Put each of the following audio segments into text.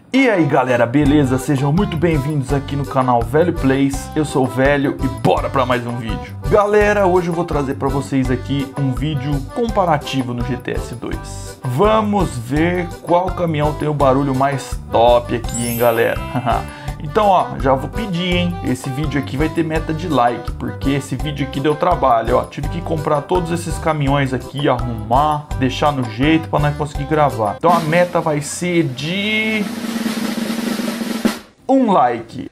E aí galera, beleza? Sejam muito bem-vindos aqui no canal Velho Plays. Eu sou o Velho e bora para mais um vídeo. Galera, hoje eu vou trazer para vocês aqui um vídeo comparativo no GTS 2. Vamos ver qual caminhão tem o barulho mais top aqui, hein galera? Então ó, já vou pedir, hein, esse vídeo aqui vai ter meta de like, porque esse vídeo aqui deu trabalho, ó, tive que comprar todos esses caminhões aqui, arrumar, deixar no jeito para nós conseguir gravar. Então a meta vai ser de um like.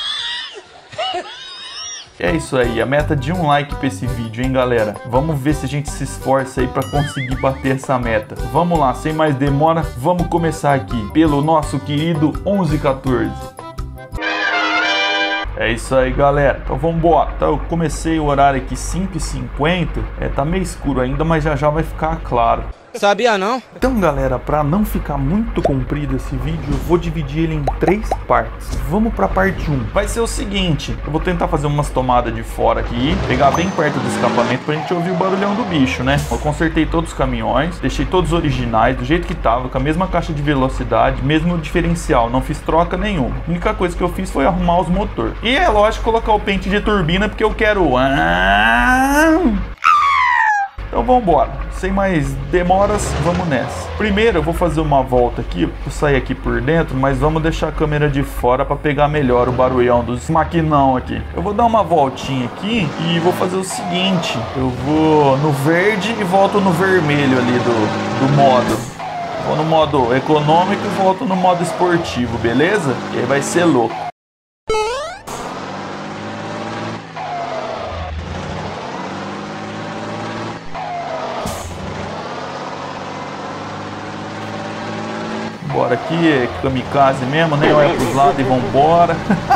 É isso aí, a meta de um like para esse vídeo, hein galera? Vamos ver se a gente se esforça aí para conseguir bater essa meta. Vamos lá, sem mais demora, vamos começar aqui pelo nosso querido 1114. É isso aí galera, então vamos embora. Então, eu comecei o horário aqui 5h50, tá meio escuro ainda, mas já vai ficar claro. Sabia não? Então galera, para não ficar muito comprido esse vídeo, eu vou dividir ele em 3 partes. Vamos para a parte 1. Vai ser o seguinte, eu vou tentar fazer umas tomadas de fora aqui, pegar bem perto do escapamento pra gente ouvir o barulhão do bicho, né? Eu consertei todos os caminhões, deixei todos originais, do jeito que tava, com a mesma caixa de velocidade, mesmo diferencial, não fiz troca nenhuma. A única coisa que eu fiz foi arrumar os motores. E é lógico colocar o pente de turbina, porque eu quero... Então vamos embora, sem mais demoras, vamos nessa. Primeiro eu vou fazer uma volta aqui, vou sair aqui por dentro, mas vamos deixar a câmera de fora para pegar melhor o barulhão dos maquinão aqui. Eu vou dar uma voltinha aqui e vou fazer o seguinte, eu vou no verde e volto no vermelho ali do modo. Vou no modo econômico e volto no modo esportivo, beleza? E aí vai ser louco. Bora aqui, é kamikaze mesmo, né? Olha pros lados e vambora.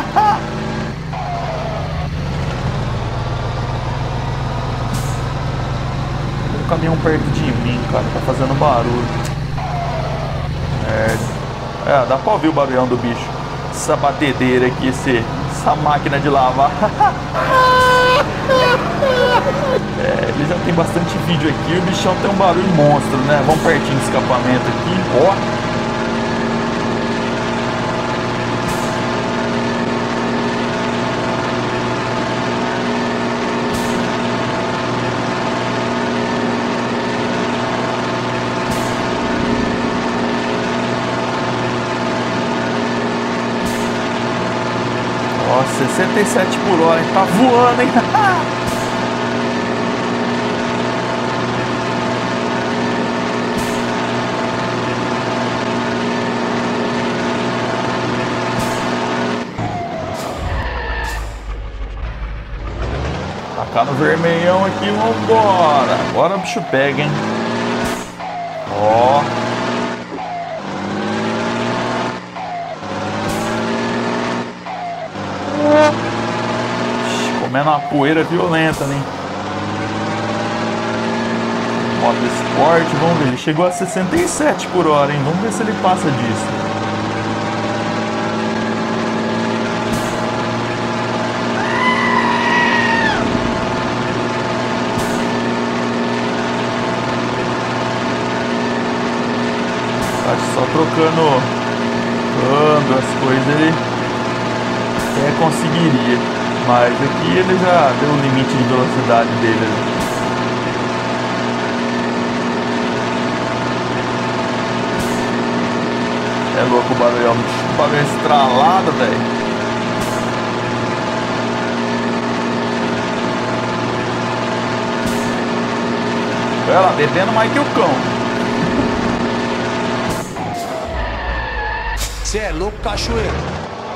Tem um caminhão perto de mim, cara, tá fazendo barulho. Dá pra ouvir o barulhão do bicho. Essa batedeira aqui, essa máquina de lavar. Ele já tem bastante vídeo aqui, o bichão tem um barulho monstro, né? Vamos pertinho do escapamento aqui, ó. Ó, 67 por hora, hein? Tá voando, hein? Tacar no vermelhão aqui, vambora. Agora o bicho pega, hein? Ó. Comendo uma poeira violenta, né? Modo esporte, vamos ver. Ele chegou a 67 por hora, hein? Vamos ver se ele passa disso. Acho que só trocando as coisas ele até conseguiria. Mas aqui ele já deu o limite de velocidade dele. É louco o barulhão, o barulho estralado, velho. Olha lá, bebendo mais que o cão. Cê é louco, cachoeiro.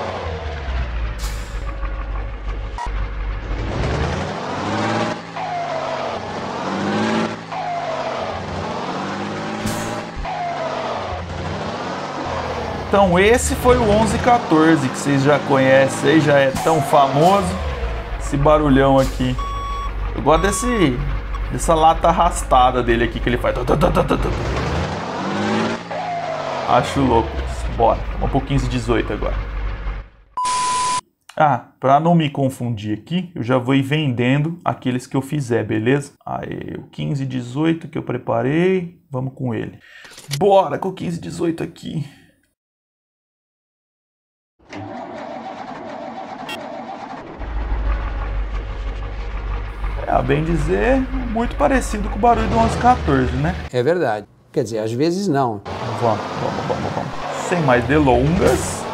Então esse foi o 1114 que vocês já conhecem, aí já é tão famoso, esse barulhão aqui. Eu gosto dessa lata arrastada dele aqui que ele faz. Acho louco isso. Bora, vamos pro 1518 agora. Para não me confundir aqui, eu já vou ir vendendo aqueles que eu fizer, beleza? Aí, o 1518 que eu preparei, vamos com ele. Bora com o 1518 aqui. A bem dizer, muito parecido com o barulho do 1114, né? É verdade. Quer dizer, às vezes não. Vamos. Sem mais delongas.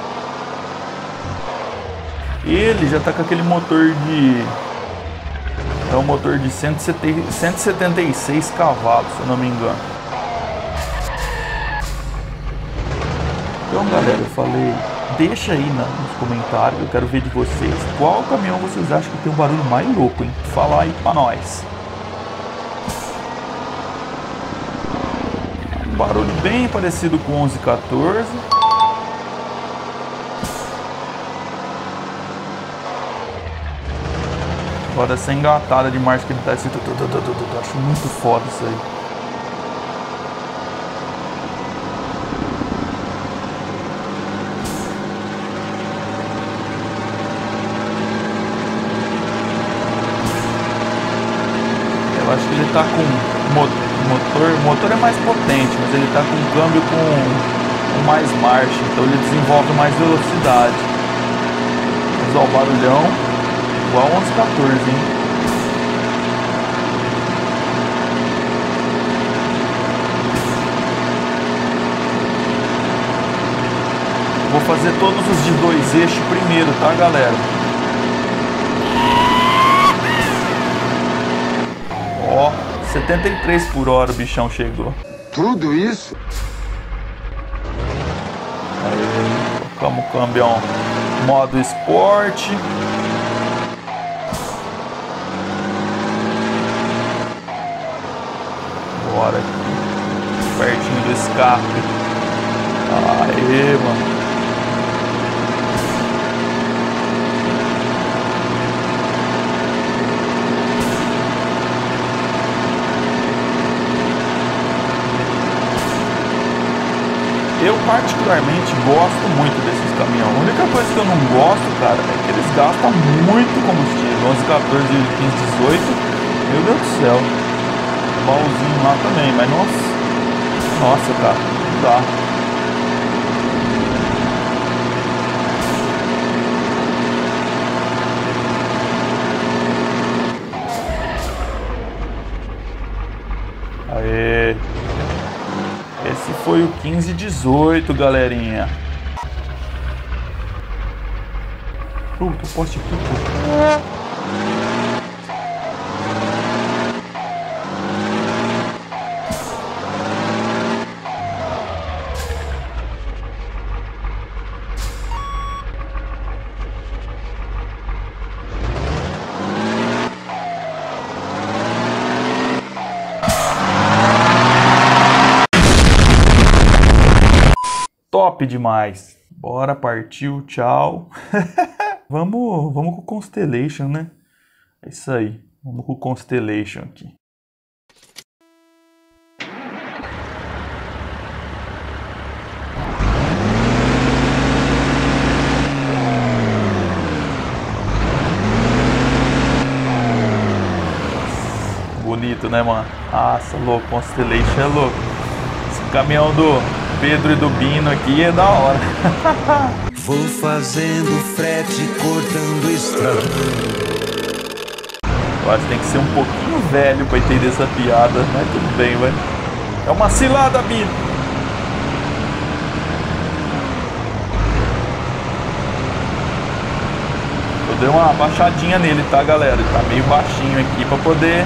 Ele já tá com aquele motor de... É um motor de 176 cavalos, se eu não me engano. Então, galera, eu falei, deixa aí nos comentários, eu quero ver de vocês. Qual caminhão vocês acham que tem um barulho mais louco, hein? Fala aí pra nós. Um barulho bem parecido com o 1114. Agora essa engatada de marcha que ele tá assim, acho muito foda isso aí. Eu acho que ele tá com o motor é mais potente, mas ele tá com um câmbio com mais marcha, então ele desenvolve mais velocidade. Mas ó, o barulhão igual 1114, hein? Vou fazer todos os de 2 eixos primeiro, tá, galera? Ó, 73 por hora o bichão chegou. Tudo isso? Aí, colocamos o câmbio modo esporte. Bora aqui, pertinho do escape. Aê, mano. Eu particularmente gosto muito desses caminhões. A única coisa que eu não gosto, cara, é que eles gastam muito combustível. 11, 14, 15, 18. Meu Deus do céu. Baúzinho lá também, mas nossa, cara, não dá. Aê. Esse foi o 1518, galerinha. Puta, eu posso te putar. Top demais. Bora, partiu, tchau. Vamos com o Constellation, né? É isso aí. Vamos com o Constellation aqui. Bonito, né, mano? Nossa, louco. Constellation é louco. Esse caminhão do Pedro e do Bino aqui é da hora. Vou fazendo frete, cortando estrada. Eu acho que tem que ser um pouquinho velho pra entender essa piada, mas tudo bem, vai. É uma cilada, Bino. Eu dei uma baixadinha nele, tá, galera? Ele tá meio baixinho aqui pra poder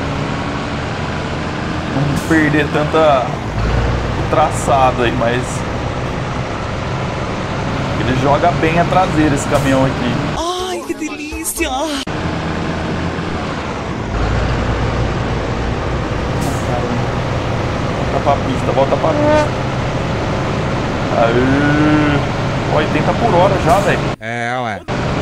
não perder tanta traçado aí, mas ele joga bem a traseira esse caminhão aqui. Ai, que delícia! Volta pra pista, volta pra pista. Aê! 80 por hora já, velho. É, ué.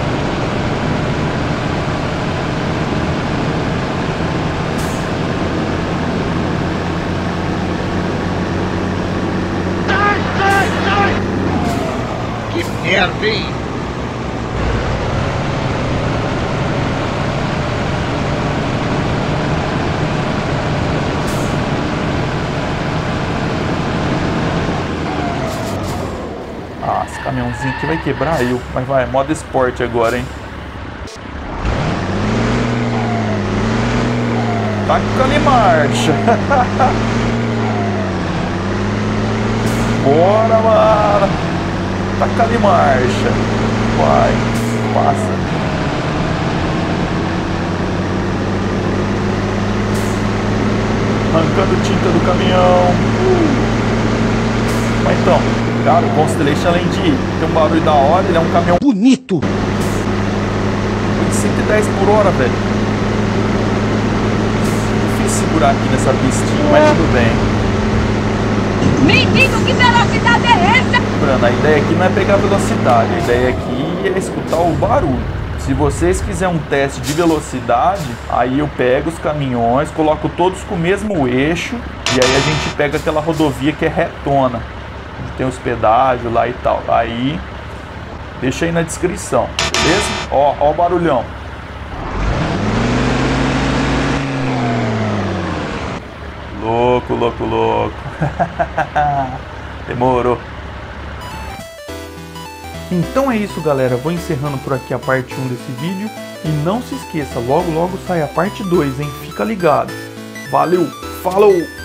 Merda, hein? Ah, esse caminhãozinho aqui vai quebrar eu. Mas vai, modo esporte agora, hein? Taca-lhe marcha. Bora, mano. Taca-lhe marcha. Vai, passa. Arrancando tinta do caminhão. Mas então, cara, o Constellation, além de ter um barulho da hora, ele é um caminhão Bonito! 110 por hora, velho. Difícil segurar aqui nessa pistinha, mas tudo bem. Menino, que velocidade é essa? Lembrando, a ideia aqui não é pegar velocidade, a ideia aqui é escutar o barulho. Se vocês quiserem um teste de velocidade, aí eu pego os caminhões, coloco todos com o mesmo eixo, e aí a gente pega aquela rodovia que é retona, onde tem os pedágios lá e tal. Aí, deixa aí na descrição, beleza? Ó o barulhão. Louco, louco, louco. Demorou. Então é isso, galera, vou encerrando por aqui a parte 1 desse vídeo, e não se esqueça, logo logo sai a parte 2, hein, fica ligado. Valeu, falou!